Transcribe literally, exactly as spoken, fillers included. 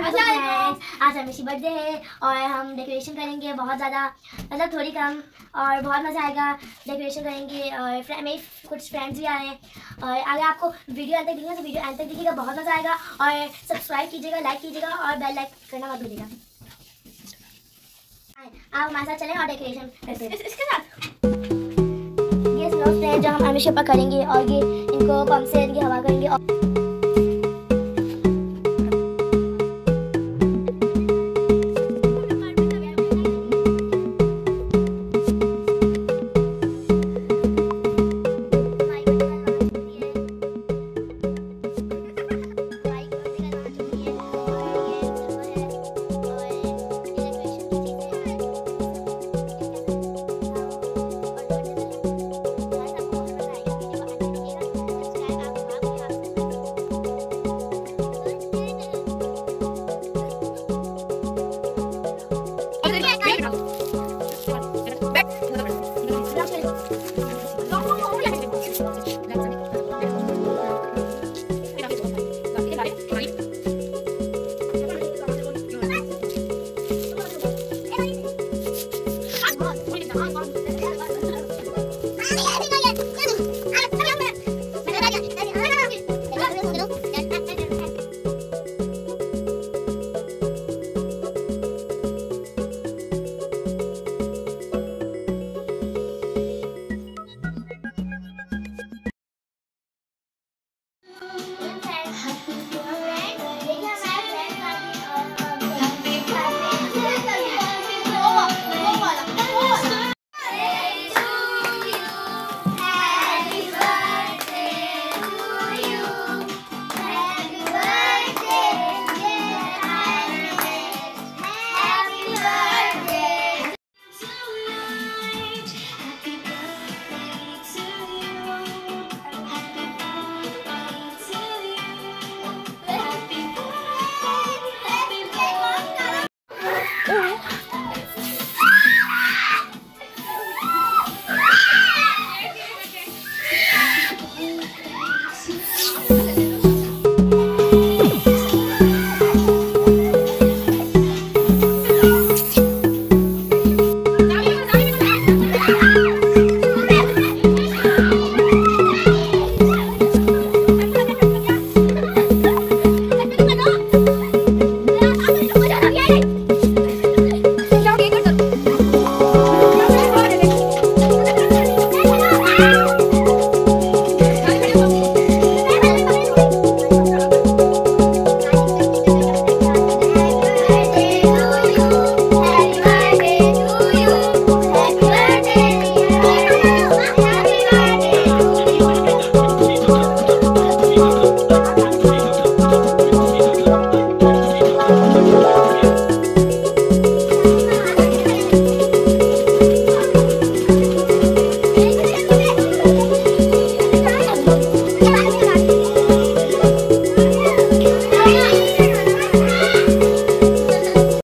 आज हमें बर्थडे है और हम डेकोरेशन करेंगे बहुत ज़्यादा, मतलब थोड़ी कम, और बहुत मज़ा आएगा। डेकोरेशन करेंगे और मेरे कुछ फ्रेंड्स भी आ रहे हैं। और अगर आपको वीडियो अंत तक देखिएगा तो वीडियो अंत तक देखिएगा, बहुत मज़ा आएगा। और सब्सक्राइब कीजिएगा, लाइक कीजिएगा और बेल लाइक करना मत भूलिएगा। आप हमारे साथ चलें और डेकोरेशन करते हैं इसके साथ। ये स्नो फ्रेंड जो हम हमेशा पर करेंगे और ये इनको पंप से इनकी हवा करेंगे और